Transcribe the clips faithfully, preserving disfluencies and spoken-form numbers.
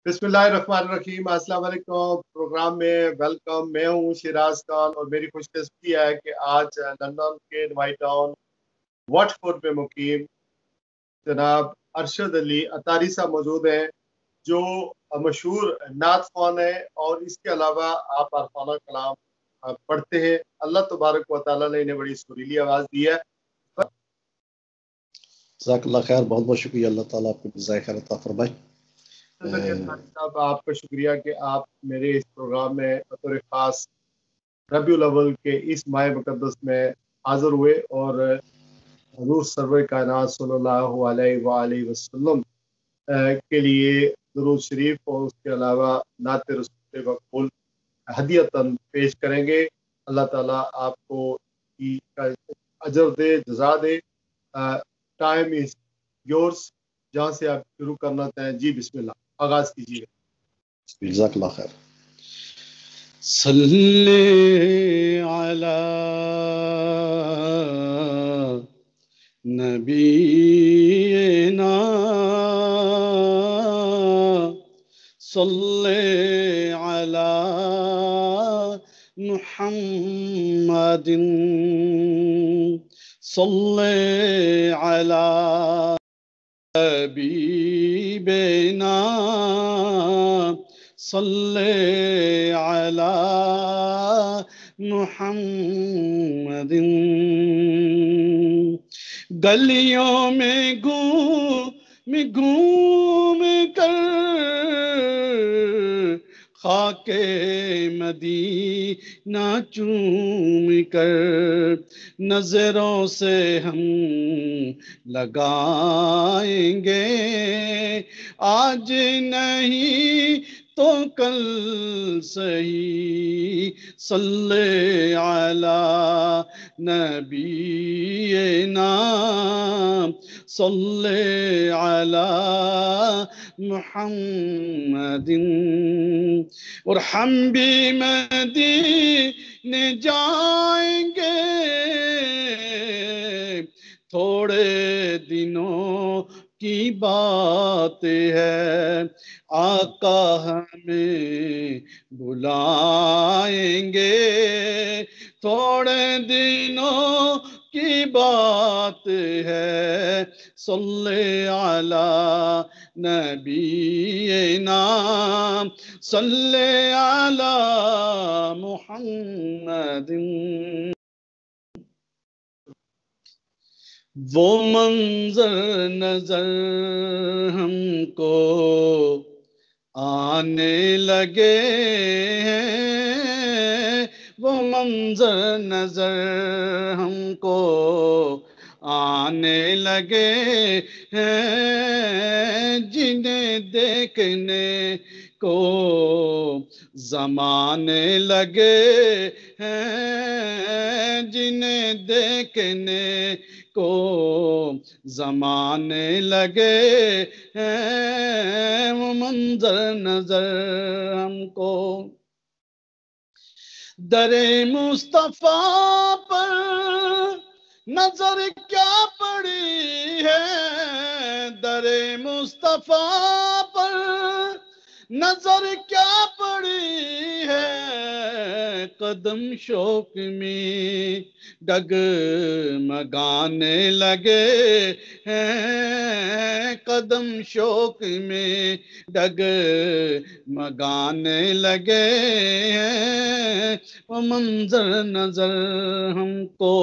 بسم اللہ الرحمن الرحیم۔ السلام علیکم، پروگرام میں ویلکم۔ میں ہوں شیراز خان اور میری خوش قسمتی ہے کہ آج لندن کے نوائی ٹاؤن واٹ فورڈ میں مقیم جناب ارشد علی اطاری صاحب موجود ہیں، جو مشہور نعت خوان ہیں اور اس کے علاوہ آپ عرفانہ کلام پڑھتے ہیں۔ اللہ تبارک و تعالیٰ نے انہیں بڑی سریلی آواز دی ہے۔ جزاک اللہ خیر، بہت بہت شکریہ، اللہ تعالیٰ آپ کو جزائے خیر عطا فرمائے۔ صاحب آپ کا شکریہ کہ آپ میرے اس پروگرام میں بطور خاص ربیع الاول کے اس ماہ مقدس میں حاضر ہوئے اور حضور سرور کائنات صلی اللہ علیہ وآلہ وسلم کے لیے درود شریف اور اس کے علاوہ نعت رسول مقبول ہدیتاً پیش کریں گے۔ اللہ تعالیٰ آپ کو اجر دے، جزا دے۔ ٹائم از یورس، جہاں سے آپ شروع کرنا چاہیں جی بسم اللہ آغاز کیجیے۔ جزاک اللہ خیر۔ صلی علی نبینا صلی علی محمد صلی علی حبیبنا صلی علی محمد۔ گلیوں میں گھوم گھوم کر خاک مدینہ چوم کر نظروں سے ہم لگائیں گے، آج نہیں تو کل سہی صلی علی نبینا صلی علی محمد۔ اور ہم بھی مدینے جائیں گے، تھوڑے دنوں کی بات ہے، آقا ہمیں بلائیں گے، تھوڑے دنوں کی بات ہے، صلی علی نبینا صلی علی محمد۔ وہ منظر نظر ہم کو آنے لگے ہیں، وہ منظر نظر ہم کو آنے لگے ہیں، جنہیں دیکھنے کو زمانے لگے ہیں، جنہیں دیکھنے کو زمانے لگے ہیں، وہ منظر نظر ہم کو در مصطفیٰ پر نظر کیا پڑی ہے، در مصطفیٰ پر نظر کیا پڑی ہے، قدم شوق میں ڈگمگانے لگے ہیں، قدم شوق میں ڈگمگانے لگے ہیں، وہ منظر نظر ہم کو۔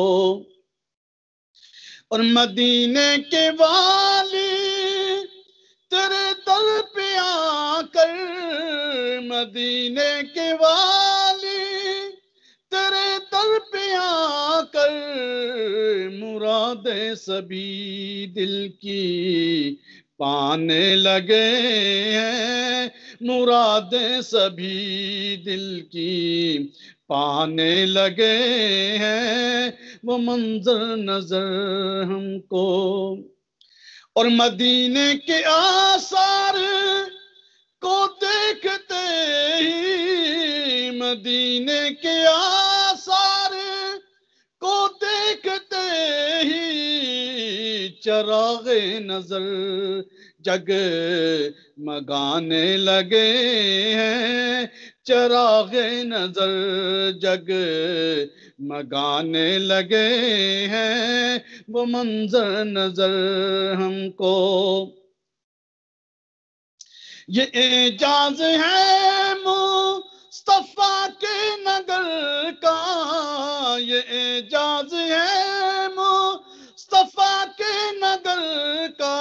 اور مدینے کے والی تیرے در پہ آ کر، مدینے کے والی تیرے در پہ آ کر، مرادیں سبھی دل کی پانے لگے ہیں، مرادیں سبھی دل کی پانے لگے ہیں، وہ منظر نظر ہم کو۔ اور مدینے کے آثار کو دیکھتے ہی، مدینے کے آثار کو دیکھتے ہی، چراغ نظر جگ مگانے لگے ہیں چراغ نظر جگ مگانے لگے ہیں وہ منظر نظر ہم کو یہ اعجاز ہے مصطفیٰ کے نگر کا یہ اعجاز ہے مصطفیٰ کے نگر کا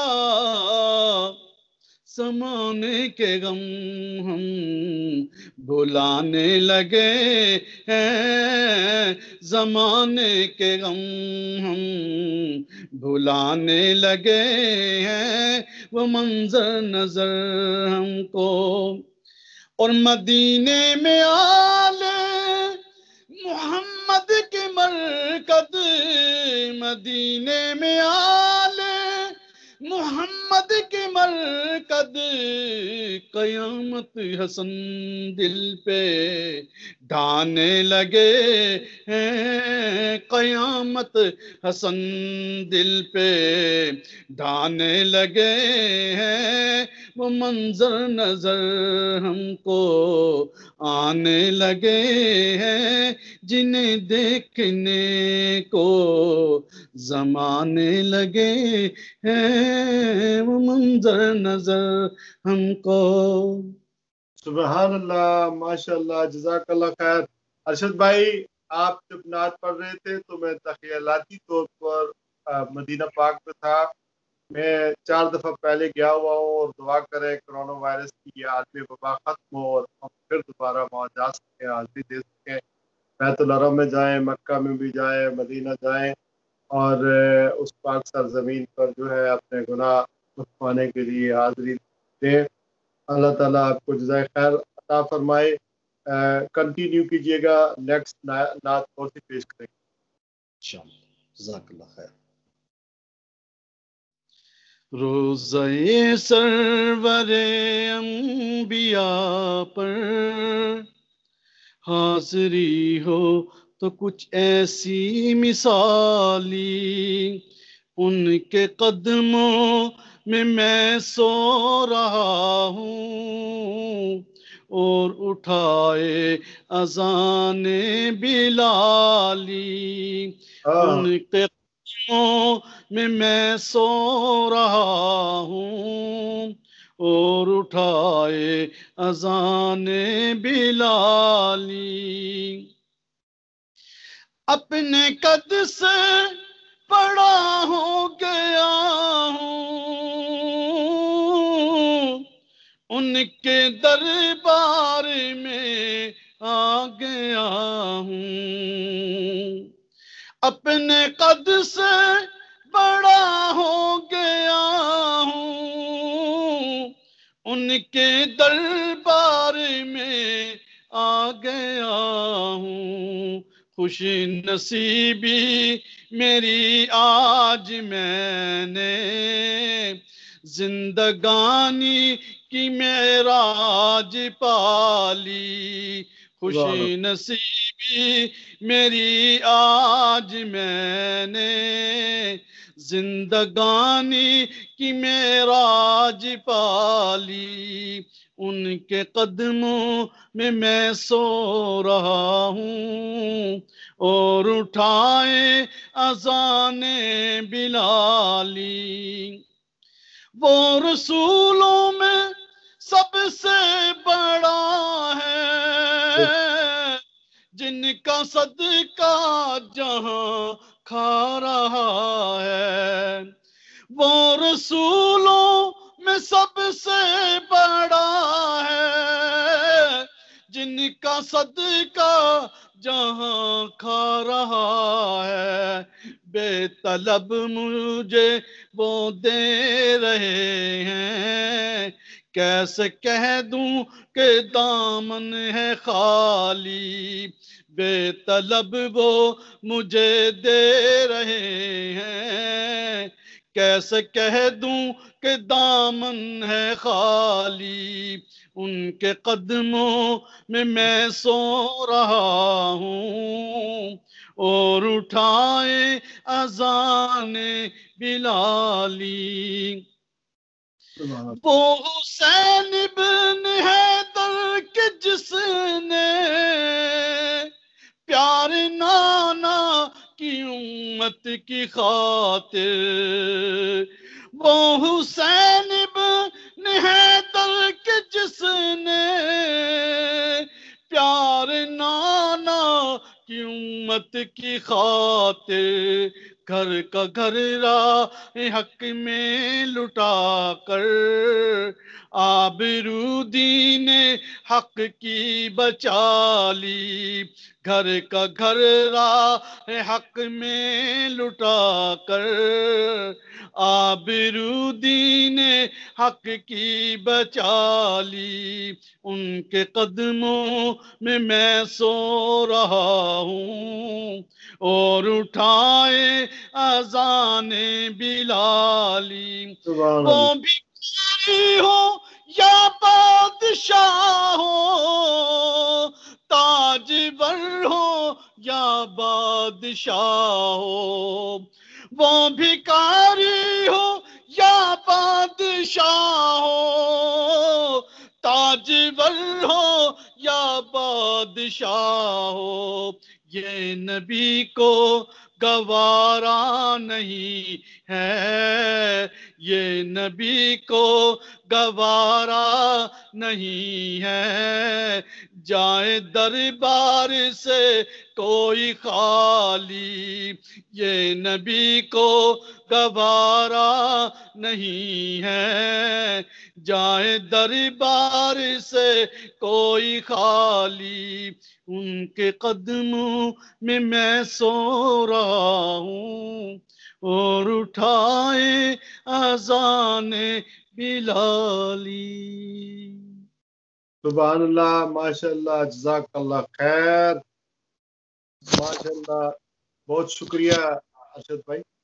زمانے کے غم ہم بھلانے لگے ہیں زمانے کے غم ہم بھلانے لگے ہیں وہ منظر نظر ہم کو اور مدینے میں آلے محمد کی مرکد مدینے میں آلے محمد کی مرکد قیامت حسن دل پہ ڈھانے لگے ہیں قیامت حسن دل پہ ڈھانے لگے ہیں وہ منظر نظر ہم کو آنے لگے ہیں جنہیں دیکھنے کو زمانے لگے ہیں وہ منظر نظر ہم کو سبحان اللہ، ماشاء اللہ، جزاک اللہ خیر۔ ارشد بھائی، آپ جب نعت پڑھ رہے تھے تو میں تخیلاتی طور پر مدینہ پاک میں تھا۔ میں چار دفعہ پہلے گیا ہوا ہوں، اور دعا کریں کرونا وائرس کی یہ عالمی وبا ختم ہو اور ہم پھر دوبارہ وہاں جا سکیں، حاضری دے سکیں، بیت الحرم میں جائیں، مکہ میں بھی جائیں، مدینہ جائیں، اور اس پاک سرزمین پر جو ہے اپنے گناہ مٹھوانے کے لیے حاضری دیں۔ اللہ تعالیٰ آپ کو جزائے خیر عطا فرمائے۔ کنٹینیو کیجئے گا، نیکسٹ نعت کون سی پیش کریں گے؟ انشاءاللہ، جزاک اللہ خیر۔ روضہ سرور انبیاء پر حاضری ہو تو کچھ ایسی مثالی ان کے قدموں میں میں سو رہا ہوں اور اٹھائے اذان بلالی ان کے قدموں میں میں سو رہا ہوں اور اٹھائے اذان بلالی اپنے قد سے بڑا ہو گیا ہوں ان کے دربار میں آ گیا ہوں اپنے قد سے بڑا ہو گیا ہوں ان کے دربار میں آ گیا ہوں خوش نصیبی میری آج میں نے زندگانی کی معراج پالی خوش نصیبی میری آج میں نے زندگانی کی معراج پالی ان کے قدموں میں میں سو رہا ہوں اور اٹھائے اذان بلالی وہ رسولوں میں سب سے بڑا ہے جن کا صدقہ جہاں کھا رہا ہے وہ رسولوں میں سب سے بڑا ہے جن کا صدقہ جہاں کھا رہا ہے بے طلب مجھے وہ دے رہے ہیں کیسے کہہ دوں کہ دامن ہے خالی بے طلب وہ مجھے دے رہے ہیں کیسے کہہ دوں کہ دامن ہے خالی ان کے قدموں میں میں سو رہا ہوں اور اٹھائے اذان بلالی وہ حسین ابن حیدر کے جس نے پیار نانا کی امت کی خاطر، وہ حسین ابن حیدر کے جس نے پیار نانا کی امت کی خاطر، گھر کا گھر راہ حق میں لٹا کر آبرو دین حق کی بچا لی، گھر کا گھر راہ حق میں لٹا کر آبرو دین حق کی بچا لی، ان کے قدموں میں میں سو رہا ہوں اور اٹھائے اذان بلالی، وہ بھکاری ہو یا بادشاہ ہو، تاجور ہو یا بادشاہ ہو، وہ بھکاری ہو یا بادشاہ ہو، تاجور ہو یا بادشاہ ہو، یہ نبی کو گوارا نہیں ہے، یہ نبی کو گوارا نہیں ہے، جائے دربار سے کوئی خالی، یہ نبی کو گوارا نہیں ہے، جائے دربار سے کوئی خالی، ان کے قدموں میں میں سو رہا ہوں اور اٹھائے اذان بلالی۔ سبحان اللہ، ماشاء اللہ، جزاک اللہ خیر، ماشاء اللہ، بہت شکریہ ارشد بھائی۔